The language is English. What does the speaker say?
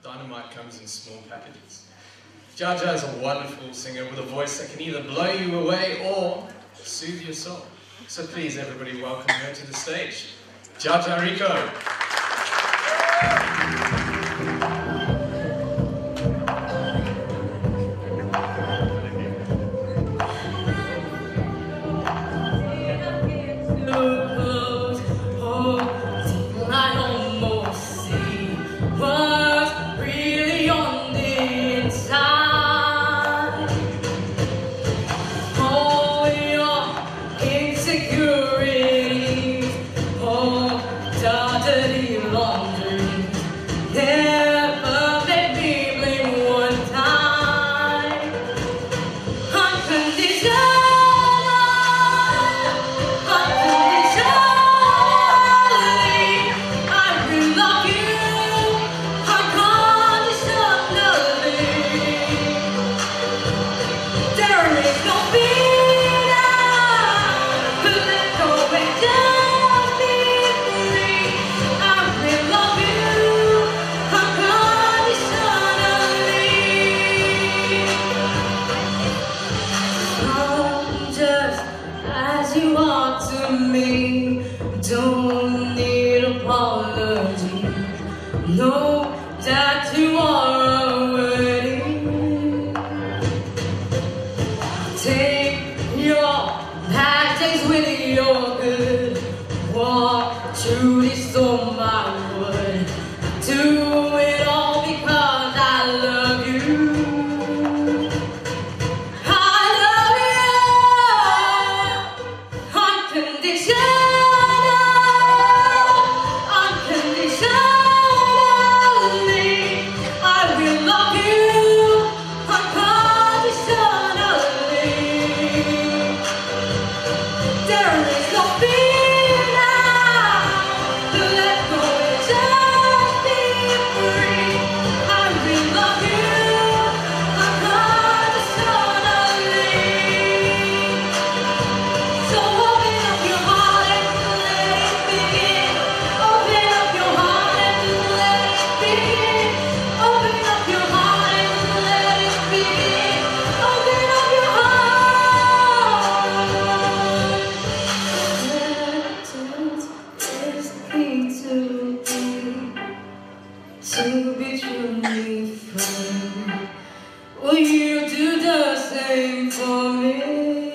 Dynamite comes in small packages. JaJa is a wonderful singer with a voice that can either blow you away or soothe your soul. So please, everybody, welcome her to the stage. JaJa Rico. Don't need apology. Know that you are already. Take your bad days with your good. Walk through this storm I would. Do it all because I love you. I love you unconditionally. To be truly free, will you do the same for me?